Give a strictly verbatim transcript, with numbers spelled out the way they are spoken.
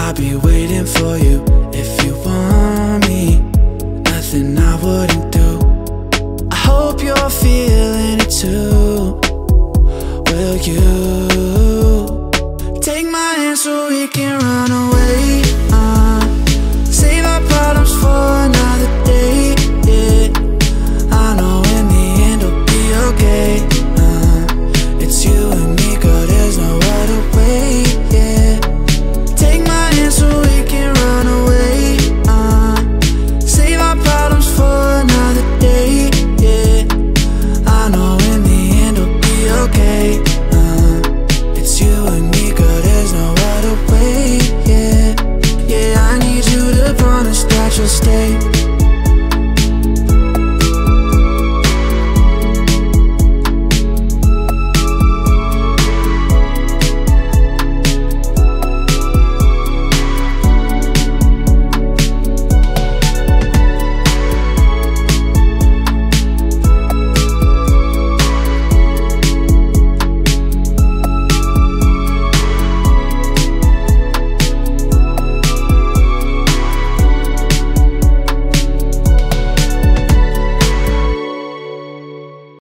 I'll be waiting for you if you want me. Nothing I wouldn't do. I hope you're feeling it too. Will you?